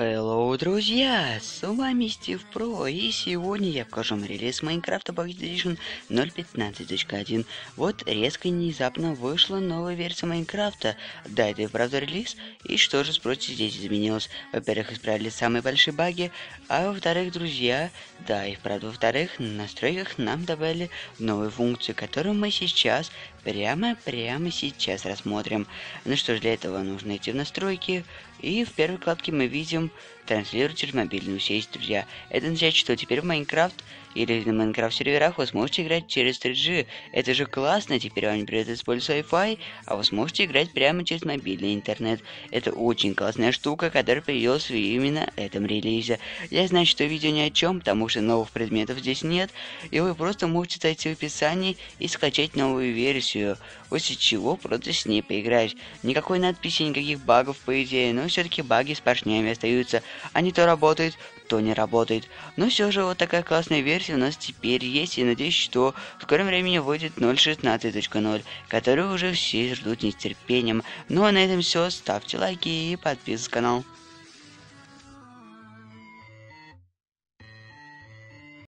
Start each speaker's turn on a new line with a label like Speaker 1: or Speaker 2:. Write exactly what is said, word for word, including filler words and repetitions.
Speaker 1: Hello, друзья! С вами Стив Про, и сегодня я покажу вам релиз Майнкрафта Pocket Edition ноль пятнадцать точка один. Вот резко и внезапно вышла новая версия Майнкрафта. Да, это и правда релиз, и что же, спросите, здесь изменилось? Во-первых, исправили самые большие баги, а во-вторых, друзья, да, и правда, во-вторых, на настройках нам добавили новые функции, которые мы сейчас, прямо-прямо сейчас рассмотрим. Ну что ж, для этого нужно идти в настройки. И в первой вкладке мы видим транслировать через мобильную сеть, друзья. Это означает, что теперь в Майнкрафт или на Майнкрафт серверах вы сможете играть через три джи. Это же классно, теперь вам не придется использовать Wi-Fi, а вы сможете играть прямо через мобильный интернет. Это очень классная штука, которая появилась в именно этом релизе. Я знаю, что видео ни о чем, потому что новых предметов здесь нет, и вы просто можете зайти в описание и скачать новую версию, после чего просто с ней поиграть. Никакой надписи, никаких багов по идее, но все-таки баги с поршнями остаются. Они то работают, то не работает. Но все же вот такая классная версия у нас теперь есть, и надеюсь, что в скором времени выйдет ноль шестнадцать точка ноль, которую уже все ждут нетерпением. Ну а на этом все, ставьте лайки и подписывайтесь на канал.